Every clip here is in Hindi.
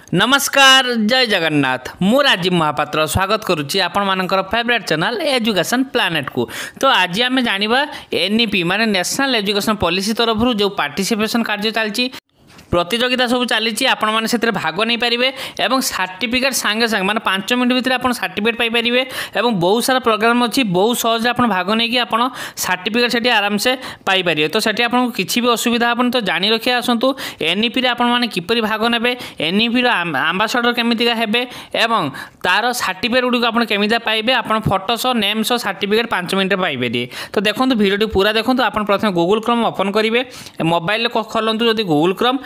नमस्कार जय जगन्नाथ मु राजीव महापात्र स्वागत करुच्ची आपण मानकर फेवरेट चैनल एजुकेशन प्लानेट को। तो आज आम जाना NEP माने नेशनल एजुकेशन पॉलिसी तरफ जो पार्टिसिपेशन कार्य चलती प्रतियोगिता सब चली आपण मैंने से भाग नहीं पारे और सर्टिफिकेट सांगे सांगे माने 5 मिनट भितर आप सर्टिफिकेट पाइपर और बहुत सारा प्रोग्राम अच्छी बहुत सहज आप भाग नहीं आप सर्टिफिकेट से आराम से पाइपर। तो से आपको किसी भी असुविधा हेनी तो जाणी रखिए आसतु NEP रे आपण मैंने किपरि भाग ने NEP आंबासाडर केमितिका हेबे एवं तार सर्टिफिकेट गुड़ी आप केमिता पाइबे आप फोटो सह नेम सह सर्टिफिकेट 5 मिनट पाइपर। तो देखो भिडियो पूरा देखो आप प्रथम गूगल क्रोम ओपन करेंगे मोबाइल खोलतु जब गूगल क्रोम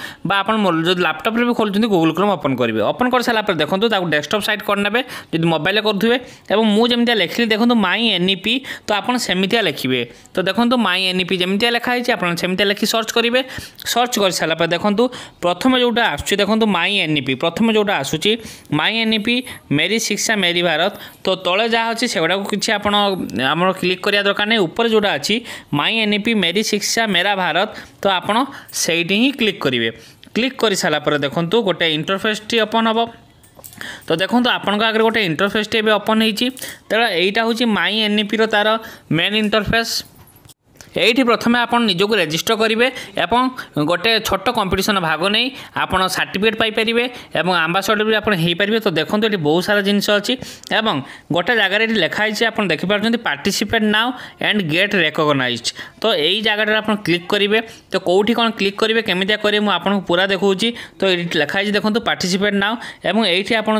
जो लैपटॉप भी खोलुँच गूगल क्रोम ओपन करेंगे। ओपन कर सारा देखो डेस्कटॉप साइट करने जब मोबाइल करुवे और मुझे लिखली देखो माई NEP तो आप सेमतिया लिखे। तो देखो माई NEP जमीतिया लिखाई सेमतिया लिखि सर्च करेंगे। सर्च कर सारा देखो प्रथम जोटा आसूँ देखो माई NEP प्रथम जोटा आसूँ माई NEP मेरी शिक्षा मेरी भारत। तो तले जहाँ अच्छी से गुड़ाक किसी आप क्लिक करिया दरकार नहीं ऊपर जोटा अच्छी माई NEP मेरी शिक्षा मेरा भारत तो आपड़ से ही क्लिक करेंगे। क्लिक कर सारापर देखो गोटे इंटरफेस टी ओपन हम। तो देखो आपण आगे गोटे इंटरफेस टी ओपन होती तेरा यहीटा हूँ माई NEP रो तार मेन इंटरफेस। यही प्रथम आप निजक रेजिस्टर करेंगे और गोटे छोट कंपिटिशन भाग नहीं आप सर्टिफिकेट पाइपर और आंबासाडर भी आपरे। तो देखो ये बहुत सारा जिनस अच्छी और गोटे जगह लिखाई आप देखिपुर participate now and get recognised. तो यही जगह आप क्लिक करेंगे। तो कौटी कौन क्लिक करेंगे केमितिया करेंगे मुझे आपको पूरा देखा। तो ये लिखाई देखो पार्टिसिपेट नाउ और ये आप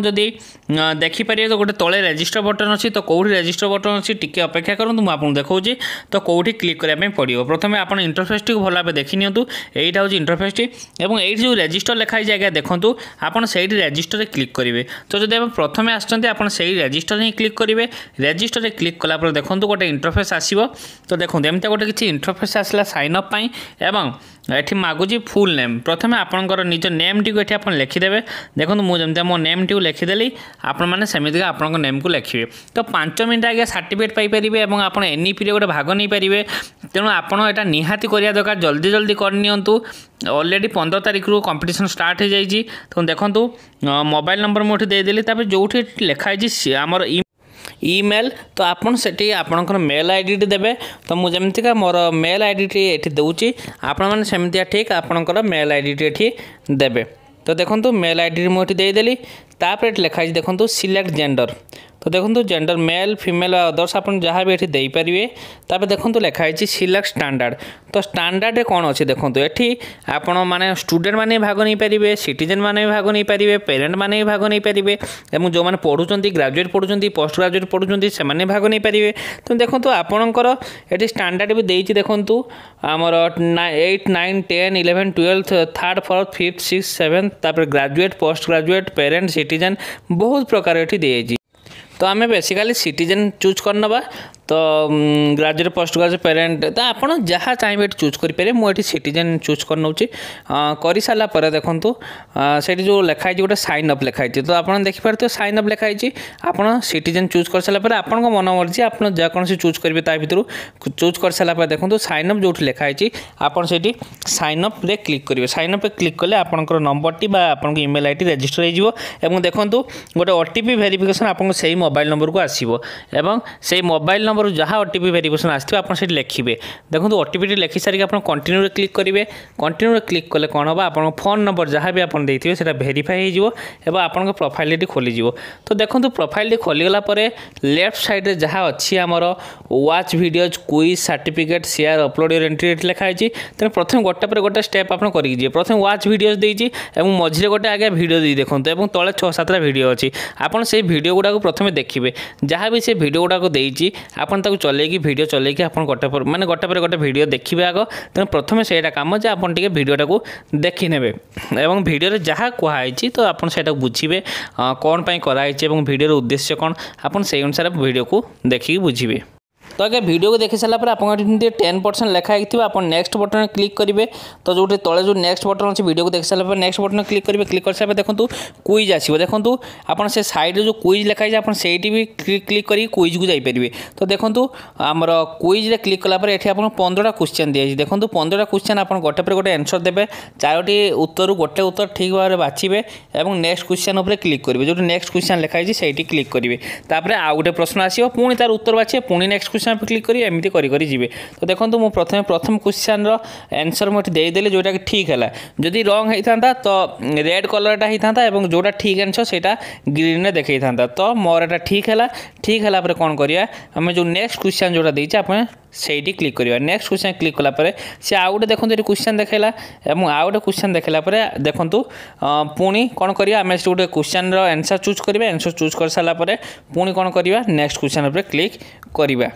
देखिपारे तो गोटे तले रेजिस्टर बटन अच्छी। तो कौटी रेजिस्टर बटन अच्छी टी अपेक्षा करूँ मुझे देखा। तो कौटी क्लिक करें पड़ो प्रथम आप इंटरफेस टी भल भाव देखी नियंतु यहीटा हूँ इंटरफेस टी और ये जो रेजिस्टर लिखाई आगे देखो आपड़ से रेजिस्टर क्लिक करेंगे। तो जब आप प्रथम आसते से रेजिस्टर ही क्लिक करेंगे। रेजिस्टर क्लिक कलापर देखो गोटे इंटरफेस आसो। तो देखो एमती गोटे किसी इंटरफेस आसला साइन अप एवं ये मागुची फुल नेम प्रथम आपंकर निज नेम टी आप लिखिदेवे। देखो मुझे मो नेम टी लिखिदेली आपण मैंने सेमती आपण नेम को लिखे। तो 5 मिनट आगे सर्टिफिकेट पाइपर और आप NEP रे गोटे भाग नहीं पारे। तेणु आपड़ यहाँ निहाती करिया दरकार जल्दी जल्दी करनियंतु। ऑलरेडी 15 तारीख रू कंपटीशन स्टार्ट हो जाइए। तो देखो मोबाइल नंबर मुझे देदेली जो लिखाई आमर ईमेल। तो आपन से आपणकर मेल ID टी देबे। तो मुझे जमीका मोर मेल ID टी ये दूची आपण मैंने सेमतिया ठीक आपणकर मेल ID टी ये देबे। तो देखो मेल ID मुझे देदेली तापर लिखाई देखो सिलेक्ट जेंडर। तो देखो जेंडर मेल फीमेल अदर्स आप जहाँ भी ये पारे। तापर देखो लिखाई सिलेक्ट स्टैंडर्ड। तो स्टैंडर्ड कौन अच्छे देखो ये आपण मैंने स्टूडेंट मैंने भाग नहीं पारे सिटीजन मैंने भाग नहीं पारे पेरेन्ट मैंने भाग नहीं पारे और जो मैंने पढ़ुं ग्रेजुएट पढ़ुं पोस्ट ग्रेजुएट पढ़ुं से भाग नहीं पारे। तो देखो आपणकर ये स्टैंडर्ड भी देती देखो आमर 8 9 10 11 12 3rd 4th 5th 6th 7th तापर graduate post graduate parent citizen बहुत प्रकार ये दी। तो आम बेसिकाली सिटीजन चूज करनबा। तो ग्रेजुएट पोस्ट ग्रेजुएट पेरेन्ट तो आप जहाँ चाहिए चूज करेंगे। मुझे सिटीजन चूज कर नौ कर सारापर देखो से जो लिखाई गोटे साइन अप लिखाई। तो आप देखिपारे साइन अप लिखाई आप सिटीजन चूज कर सारापर आपण मन मर्जी आप जेकोसी चूज करेंगे ता भर चूज कर सारापर देखो साइन अप जो लिखाई आप साइन अप रे क्लिक करेंगे। साइन अप क्लिक कले आपंकर नंबर टी आप ईमेल ID रेजिस्टर हो देखो गोटे OTP वेरिफिकेशन आपको से मोबाइल नंबर को आसो और से मोबाइल नंबर जहाँ OTP वेरिफिकेशन आसो आप लिखे। देखो OTP टी लिखि सारिक आप कंटिन्यू क्लिक करेंगे। कंटिन्यू क्लिक कले कौन हम आप फोन नंबर जहाँ भी आप भेरीफाई हो आप प्रोफाइल खोलीज। तो देखो प्रोफाइल खोलीगला लेफ्ट साइड जहाँ अच्छी आमर watch videos quiz certificate share upload your entry लिखाई। तेना प्रथम गोटे पर गोटे स्टेप आप करेंगे। प्रथम वाच वीडियोज देती और मझे गोटे आगे वीडियो दी देखो और तले 6-7टा वीडियो अच्छी आपड़ से वीडियो गुड़ाक प्रथम देखिए। जहाँ भी से वीडियो गुड़ाक देती आपन ताको चलेगी वीडियो चलेगी आप गोटे पर माने गोटे पर गोटे वीडियो देखिए आग। तेना प्रथम से काम जे आप वीडियोटा को देखी नेबे और वीडियो जहाँ कहुई तो आप बुझे कौन पाई कराई वीडियोर उद्देश्य कौन आप से अनुसार वीडियो को देखिए बुझे। तो आगे वीडियो को देखि सारा पर आप 10% लिखाई थी आप नेक्स्ट बटन क्लिक करेंगे। तो जो तले जो नेक्स्ट बटन अच्छे वीडियो को देख सारा पर नेक्स्ट बटन क्लिक करेंगे। क्लिक कर सारा देखो क्विज आसो देखो आप से साइड जो क्विज लिखाई आप भी क्लिक कर क्विज को जापर। तो देखो आमर क्विज क्लिक कलापर ये 15टा क्वेश्चन दिखाई देखो 15टा क्वेश्चन आप गोटे पर गोटे आंसर देते 4टी उत्तर गोटे उत्तर ठीक भाव में बाछे और नेक्स्ट क्वेश्चन उपर क्लिक करेंगे। जो नेक्स्ट क्वेश्चन लिखाई से क्लिक करेंगे तापर आउ गोटे प्रश्न आसो पुणी तार उत्तर बाछे पुणी नेक्स्ट क्वेश्चन पर क्लिक करेंगे एमती करेंगे। तो देखो मुझे प्रथम क्वेश्चन आंसर मुझे देदेली जोटा कि ठीक है जदि रंग होता तो रेड कलरटा होता है जोटा ठीक आंसर से ग्रीन में देखा था। तो मोर एटा ठीक है कौन करिया आम जो नेक्स्ट क्वेश्चन जोटा देचे आप सही क्लिक करिया। नेक्स्ट क्वेश्चन क्लिक कलापर से आउ गोटे देखो ये क्वेश्चन देखला और आउ गोटे क्वेश्चन देखला देखु पुणी कौन करिया आम गोटे क्वेश्चन आंसर चूज करिया। आंसर चूज कर सारापर पुणी कौन करिया नेक्स्ट क्वेश्चन उपर क्लिक करिया।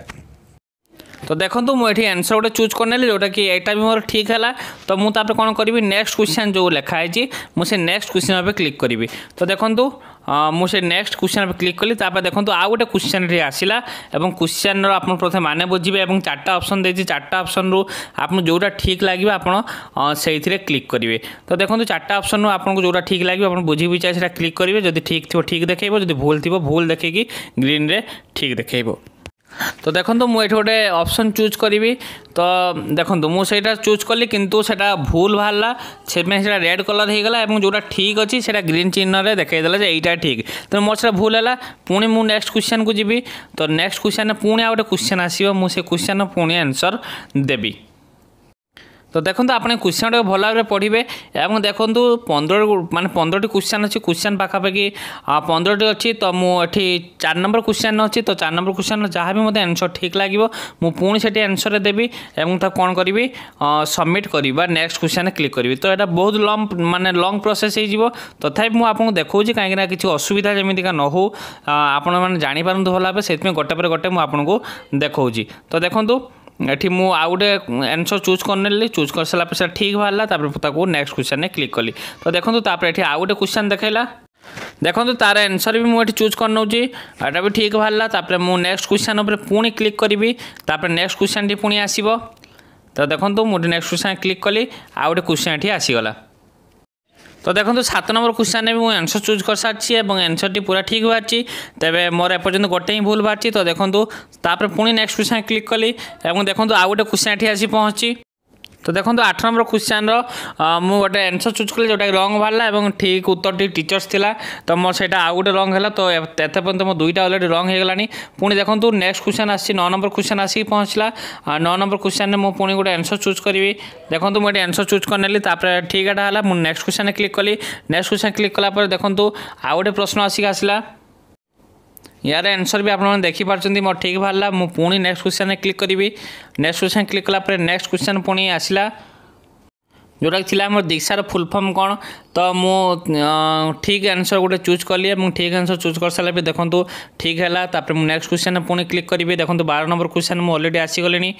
तो देखो मुझे आंसर गोटे चूज करने जोटा कि यहाँ भी मोर ठीक है। तो मुझे कौन करी नेक्स्ट क्वेश्चन जो लिखाई मुझे नेक्स्ट क्वेश्चन पर क्लिक करी। तो देखो मुझे नेक्स्ट क्वेश्चन पर क्लिक कली देखो आउ गोटे क्वेश्चन आसला और क्वेश्चन आप प्रथम माने बुझे और 4टा ऑप्शन देती 4टा ऑप्शन रू आप जोटा ठीक लगे आप से क्लिक करेंगे। तो देखो 4टा ऑप्शन आपको जोटा ठीक लगे आप बुझी बुझा से क्लिक करेंगे। जब ठीक थो ठीक देखेब जब भूल थो भूल देखी ग्रीन रे ठीक देखेब। तो देखो मुझे गोटे ऑप्शन चूज करी। तो देखो मुझे चूज कली किंतु सेटा भूल बाहर से रेड कलर हो गला और जोटा ठीक अच्छी से ग्रीन चिन्ह रे देखईदेला यहाँ ठीक। तो मोर से भूल है पुणी मु नेक्स्ट क्वेश्चन को जी। तो नेक्स्ट क्वेश्चन पुणी आ गोटे क्वेश्चन आसो मुझे क्वेश्चन पुणी आंसर देवी। तो देखो आपने क्वेश्चन टाक भल भाव पढ़े और देखो 15टी क्वेश्चन अच्छी क्वेश्चन पाखापाखि 15टी अच्छी। तो मुझे 4 नंबर क्वेश्चन अच्छी। तो 4 नंबर क्वेश्चन जहाँ भी मतलब आंसर ठीक लगे मुझे से आंसर देवी और कौन करी सबमिट करी नेक्स्ट क्वेश्चन क्लिक करी। तो यहाँ बहुत लंग प्रोसेस हो तथापि मुझे आपको देखा कहीं किसी असुविधा जमीका न हो आपने जापार भल भाव से गोटे पर गोटे मुझको देखा। तो देखो ये मु आउ गोटे आंसर चूज करने चूज कर सारा ठीक बाहर नेक्स्ट क्वेश्चन ने क्लिक कली। तो देखो ये आउ गोटे क्वेश्चन देखला देखो तार आंसर भी मुझे चूज कर नौची एटा भी ठीक बाहर मुझे नेक्स्ट क्वेश्चन उपर पुणी क्लिक करी नेक्स्ट क्वेश्चन टी पुणी आसो। तो देखो मुझे नेक्स्ट क्वेश्चन क्लिक कली आउ गोटे क्वेश्चन ये आसीगला। तो देखो 7 नंबर क्वेश्चन में मुझे आंसर चूज कर सारी और आंसर टी पूरा ठीक बाहर तेज मोर एपर्यंत गोटे ही भूल बाहर। तो देखो पुणी नेक्स्ट क्वेश्चन क्लिक कली और देखो आउ गोटे क्वेश्चन ये आसी पहुँची। तो देखो 8 नंबर क्वेश्चन मु गोटे आंसर चूज कली जोटा रंग बाहर और ठीक उत्तर टी टीचर्स थिला। तो मोर से आउ गोटे रंग है। तो एत पर्यंत मो 2टा अलरेडी रंग हो गलानी। पुणी देखो नेक्स्ट क्वेश्चन आसी 9 नंबर क्वेश्चन आसिक पहुँचला 9 नंबर क्वेश्चन में मुझे पुणी गोटे आंसर चूज करी। देखो मुझे आंसर चूज करनेली ठीक है मुझे नेक्स्ट क्वेश्चन क्लिक कली। नेक्स्ट क्वेश्चन क्लिक कलापर देखो आउ गोटे प्रश्न आसिक आसला यार आंसर भी आपने देखिपार मोर ठीक बाहर मुझे पुणी नेक्स्ट क्वेश्चन क्लिक करी। नेक्स्ट क्वेश्चन क्लिक कलापर नेक्स्ट क्वेश्चन पुणी आसला जोटा कि मोर दीक्षार फुल फॉर्म कौन। तो मु ठीक आंसर गोटे चूज कली और ठीक आंसर चूज कर सारा देखो ठीक है। नेक्स्ट क्वेश्चन पुणी क्लिक करी देखो 12 नंबर क्वेश्चन मुझे अलरेडी आसीगले।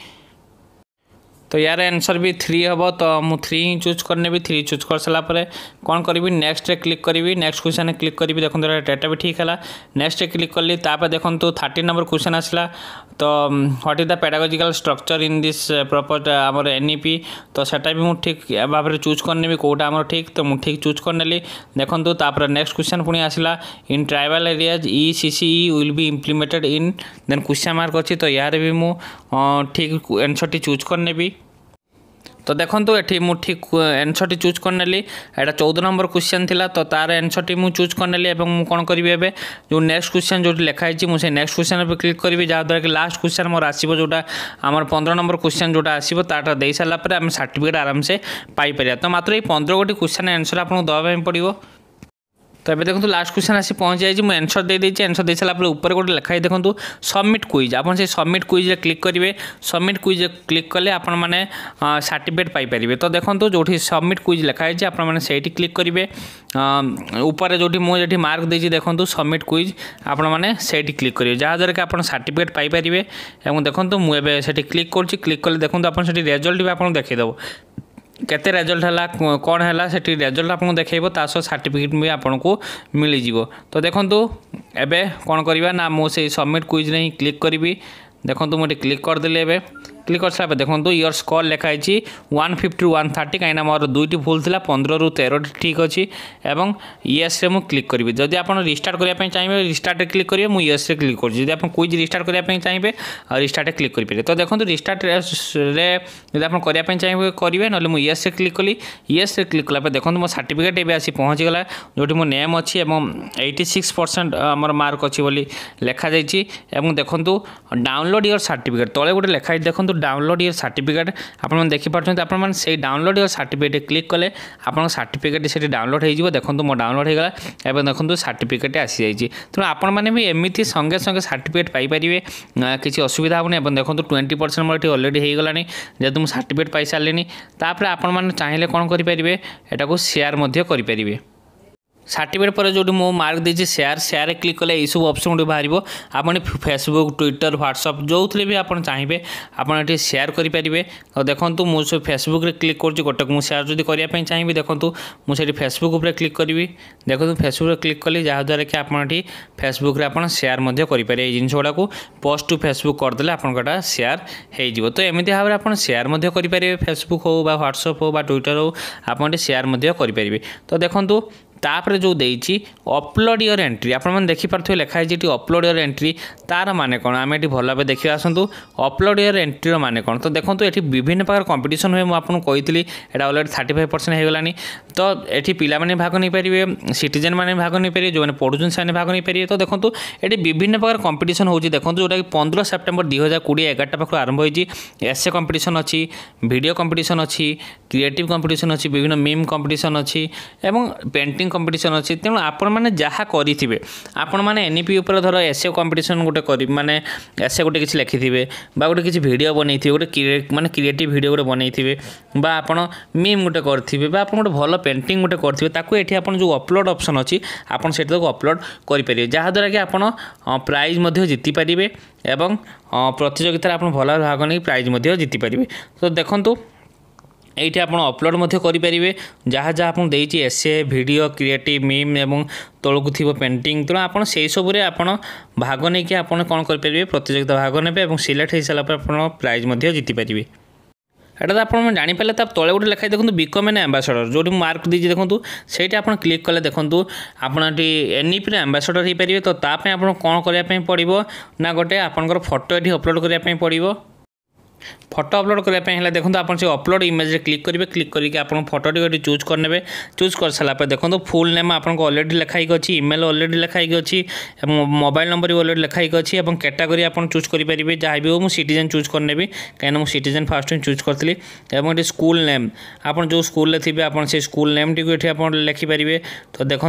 तो यार आंसर भी 3 हम। तो मुझे 3 ही चूज करने 3 चूज कर सारापर कौन करी नेक्स्ट क्लिक करी नेक्स्ट क्वेश्चन क्लिक करी देखो डेटा भी ठीक है। नेक्स्ट क्लिक कली देखो 13 नंबर क्वेश्चन आसला। तो what is the pedagogical structure in this proper आमर NEP। तो सेटा भी मुझे ठीक भाव में चूज करने कौटा आमर ठीक। तो मुझे ठीक चूज करनेली देखो नेक्स्ट क्वेश्चन पुणी आसला in tribal areas ECCE will be implemented in then question mark अच्छी। तो यार भी मुझे ठीक आंसर टी चूज करने। तो देखो ये मुझे ठीक आंसर टी चूज करनेली यहाँ 14 नंबर क्वेश्चन थिला। तो तार आंसर टी मुझे चूज करनेली और मुझे कौन करी एबे जो नेक्स्ट क्वेश्चन जो लिखाई मुझे नेक्स्ट क्वेश्चन पर क्लिक करी जहाँद्वारा कि लास्ट क्वेश्चन मोर आसो जोटा आमर 15 नंबर क्वेश्चन जोटा आसो ताटा दे सारापर आम सर्टिफिकेट आराम से पाइपर। तो मात्र ये 15 गोटी क्वेश्चन आंसर आपको दवाई पड़ो। तो ये देखो लास्ट क्वेश्चन आसी पहुँच जाए मुझे आंसर दे देती आंसर दे सारापर ऊपर गोटे लिखाई देखो सबमिट क्विज आप से सबमिट क्विज क्लिक करेंगे। सबमिट क्विज क्लिक कले आपण मैंने सर्टिफिकेट पाइपर। तो देखो जो सबमिट क्विज लिखाई आपने क्लिक करेंगे ऊपर जो मुझे मार्क देती देखो सबमिट क्विज आपण मैंने क्लिक करेंगे जहाँद्वारा कि आप सर्टिफिकेट पाइपर। और देखो मुझे क्लिक क्लिक कले देखो आप रिजल्ट भी आपको देखीदेव केते रिजल्ट है कौन है से रिजल्ट आपको देखो तासह सर्टिफिकेट भी आपको मिल जाव। तो देखो एबे कौन करवा ना मुझे सबमिट क्विज नहीं क्लिक करी देखो मुझे क्लिक करदेली एवं क्लिक कर सारा देखो इयर स्कोर लिखाई 150 ରୁ 130 कहीं मोर दुईटी भूल था 15 ରୁ 13 ठीक अच्छी एवं येस रे क्लिक करी जदि आप रिस्टार्ट करने चाहिए रिस्टार्ट क्लिक करेंगे मुझे येस रे क्लिक करी आप क्विज रिस्टार्ट करने चाहिए रिस्टार्ट क्लिक करेंगे तो देखो रिस्टार्ट रे जब आप करने चाहिए करेंगे ना मुझे येस रे क्लिक कली येस रे क्लिक कला देखो मो सर्टिफिकेट एवं आसी पहुँचीगला जो मो नेम अच्छी 86% आमर मार्क अच्छी बोली लिखा जाइए देखो डाउनलोड योर सर्टिफिकेट तले गोटे लिखाई देखो डाउनलोड योर सर्टिफिकेट आपन देखि पारछन आपन से डाउनलोड योर सर्टिफिकेट क्लिक कले आपन सर्टिफिकेट से डाउनलोड हो देखो मो डाउनलोड हो गला एवं देखो सर्टिफिकेट आसी जाइए तेणु आपण मैंने भी एमती संगे संगे सर्टिफिकेट पाइपर किसी असुविधा होनी देखो 20% मोर अलरेडी हो गलानी जेहेतु मुझे सर्टिफिकेट पाई सारे तापर आपण मैंने चाहिए कौन करेंगे एटा को शेयर करेंगे सर्टिफिकेट पर जो मो मार्क देती शेयर क्लिक कले यू सब ऑप्शन गोटे बाहर आपन फेसबुक ट्विटर व्हाट्सएप जो थे भी आप चाहिए आपड़ी शेयर करेंगे तो देखो मुझे फेसबुक रे क्लिक कर गोटे मुझे शेयर जब करने चाहिए देखो मुझे फेसबुक पर क्लिक करी देखो फेसबुक क्लिक कली जहाँद्वारा कि आपड़ी फेसबुक रे आप शेयर करेंगे जिन गुड़ा को पोस्ट टू फेसबुक करदे आपटा शेयर हो तो एमती भाव में आप शेयर करेंगे फेसबुक हो व्हाट्सएप हो ट्विटर हो आप शेयर करेंगे तो देखो तापर जो देती अपलोड योर एंट्री आपने देखिपे लिखाई अपलोड योर एंट्री तार माने कौन आम ये भल भाव देखिए आसतु अपलोड योर एंट्री माने कौन तो देखो ये विभिन्न प्रकार कंपटीशन हुए मुझे कही यहाँ अलरेडी 35% हो गलानी तो ये पिला माने भाग नहीं पारे सिटीजन मैंने भाग नहीं पारे जो पढ़ुन से भाग नहीं पारे तो देखो ये विभिन्न प्रकार कंपटीशन हो देखो जोटा कि 15 सेप्टेम्बर 2020 11टा पाखु आरंभ होती एसे कंपटीशन अच्छी वीडियो कंपटीशन अच्छी क्रिएटिव कंपटीशन अच्छी विभिन्न मीम कंपटीशन अच्छी एवं पेंटिंग कंपटीशन अच्छी तेणु आपण मैंने जहाँ करेंगे आपण मैंने एनईपी उपर धर एसए कंपटीशन गोटे कर माने एसए गोटे किसी लिखिथे गोटे किसी वीडियो बनई गोटे माने क्रिएटिव वीडियो गोटे बनई आपण मीम गोटे करेंगे गोटे भल पेंटिंग गोटे करेंगे ताकू ये आप जो अपलोड ऑप्शन अच्छी आपन से अपलोड करेंगे जहाँद्वारा कि आप प्राइज जीति पारे एवं प्रतियोगिता आप भल भाग नहीं प्राइज जीति पारे तो देखो ये आप अपलोड करेंगे जहाँ जहाँ आपको देती एसे वीडियो क्रिएटिव मीम एवं तौक थी पेंटिंग तेणु आप सबुरे आप भाग नहीं कि कौन करेंगे प्रतियोगिता भाग ने सिलेक्ट हो सारापर आप प्राइज जीति पारे एटा तो आप जापारे तले गोटे लिखाई देखो बिकम एन एम्बासडर जो मार्क दीजिए देखो से आप क्लिक कले देखो आप एनईपी एम्बासडर हो पारे तो ताप आप कौन करने पड़ो ना गोटे आपर फोटो ये अपलोड करने पड़ो फोटो अपलोड करने देखो आप अपलोड इमेज रे क्लिक करेंगे क्लिक करके आप फोटोटी चूज करने चूज कर सारापर देखो फुल नेम आपको अलरेडी लिखाई अच्छी इमेल अलरेडी लिखाई अच्छी मोबाइल नंबर भी अलरेडी लिखाई अच्छी और कैटेगरी आप चूज करेंगे जहाँ भी हो मुझे सिटीजन चूज करने कहीं मुझे सिटीजन फास्ट ही चूज करी ये स्कूल नेम आप जो स्कूल थे आप स्कूल नेम टी आप लिखिपारे तो देखो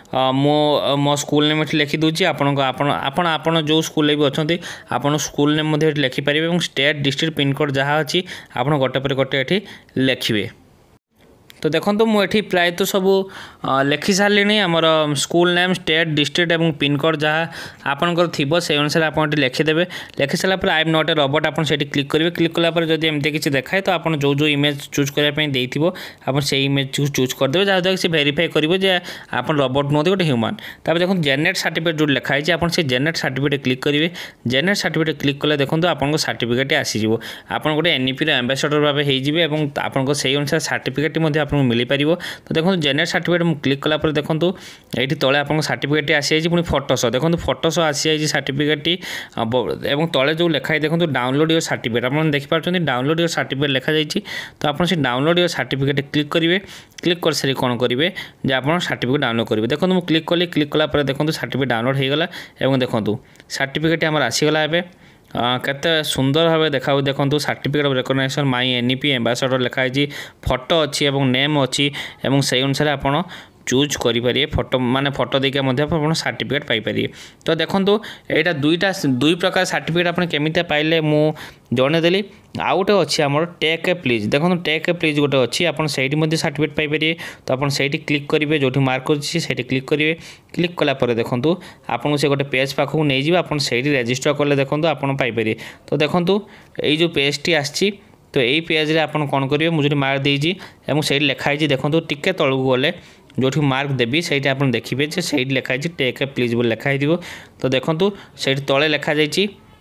मो स्कूल नेम ये लिखिदे आप जो स्कूल भी अच्छा आप स्कूल नेम लिखिपारे और स्टेट डिस्ट्रिक्ट पिनकोड जहाँ अच्छी आप गोटे पर गोटे ये लिखे तो देखो मुझे प्राय तो सब लिखि सारे आमर स्कूल नेम स्टेट डिस्ट्रिक्ट और पिनकोड जहाँ आपंकर थी से अनुसार आप लिखिदेवे लिखि सारापर I am not a robot आप क्लिक करेंगे क्लिक कलापर जब एमती किसी देखाए तो आप जो इमेज चूज करने आप से इमेज चूज करदे जहाँद्वारा से भेरीफाई करेंगे आप रोबोट नुहत गोटे ह्यूमान तापर देखो जेनेरेट सर्टिफिकेट जो लिखाई आप जेनेरेट सर्टिफिकेट क्लिक करेंगे जेनेरेट सर्टिफिकेट क्लिक कले देखो आपको सर्टिफिकेट आसीज आप गोटे एनईपी एम्बासडर भाव हो आपको से अनुसार सर्टिफिकेट मिल पार तो देखो जेनेरेट सर्टिफिकेट क्लिक कलापर देखो ये तले आप सर्टिफिकेट आसी जाइए पुणी फोटोस देखो फोटोस आसी जाइए सर्टिफिकेट और तले जो लिखाई देखो डाउनलोड योर सर्टिफिकेट आप देखिए डाउनलोड योर सर्टिफिकेट लिखा जाइए तो आप डाउनलोड योर सर्टिफिकेट क्लिक करेंगे क्लिक कर सारी कौन करेंगे जो आप सर्टिफिकेट डाउनलोड करेंगे देखो मुझे क्लिक कली क्लिक कलापर देखो सर्टिफिकेट डाउनलोड हो गला और देखो सर्टिफिकेट आमर आसीगला एवं केते सुंदर भाव देखा देखो certificate of recognition my NEP ambassador लिखाई फोटो अच्छी और नेम अच्छी और से अनुसार आप चूज करेंगे फोटो माने फोटो देखिए सर्टिफिकेट पाइपर तो देखो यहाँ दुई प्रकार सर्टिफिकेट आप केमी पाइले मुझे जनईदेली आउ गोटे अच्छी आम टेक ए प्लीज देखो टेक ए प्लीज गोटे अच्छी आप सर्टिफिकेट पाइपर तो आप क्लिक करेंगे जो मार्क अच्छी से क्लिक करेंगे क्लिक कलापर देखो आपको से गोटे पेज पाखक नहीं जाए आप रेजिस्टर कले देखो आप पाइपर तो देखो ये जो पेजटी आसी तो यही पेज आप कौन करेंगे मुझे मार्क देजी और से लिखाई देखो टिके तलू गले जो मार्क देवी से आप देखिए से लिखाई टेक ए प्लीज बोली लिखाई तो देखो से तले लिखा जाइए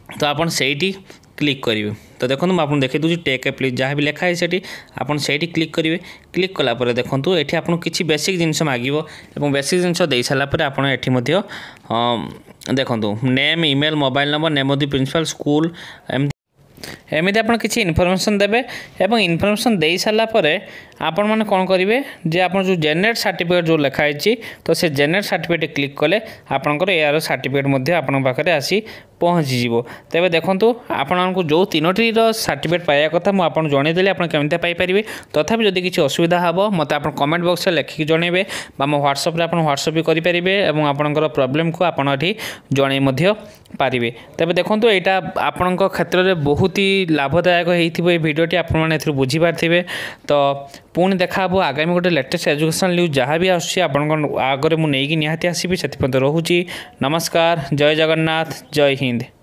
तो आपन सेठी क्लिक करेंगे। तो देखो मुझे देखी दूसरी टेक ए प्लीज जहाँ भी लिखा है सेठी आपन सेठी क्लिक करेंगे। क्लिक कलापर देखो ये आपको किसी बेसिक जिनस मागिब और बेसिक जिनस दे सारापर आप देखो name email mobile number name of the principal school एमती आप किसी इनफर्मेशन देवे और इनफर्मेशन दे सारापर आपण मैंने कौन करेंगे जे आप जो जेनेरेट सर्टिफिकेट जो लिखाई तो से जेनेरेट सर्टिफिकेट क्लिक कले आपंकर यार सर्टिफिकेट आपण पाखे आसी पहुँचीज। तेज देखो आपको जो तीनोटी सर्टिफिकेट पाइबा कथा मुझे जनईदेली आप केमी पाइपर तथापि जदि किसी असुविधा हे मत आप कमेंट बॉक्स में लिखिकी जनइबे मो व्हाट्सअप आप व्हाट्सअप भी करेंगे और आपंकर प्रोब्लेम को आपड़ी जन पारे। तेज देखो यहाँ आपण क्षेत्र में बहुत ही लाभदायक हो भिडटी आपने बुझीपारे। तो पुणी देखा आगामी गोटे लेटेस्ट एजुकेशन न्यूज जहाँ भी आगे मुझे निहाती आसबि से रोचे। नमस्कार, जय जगन्नाथ, जय हिंद।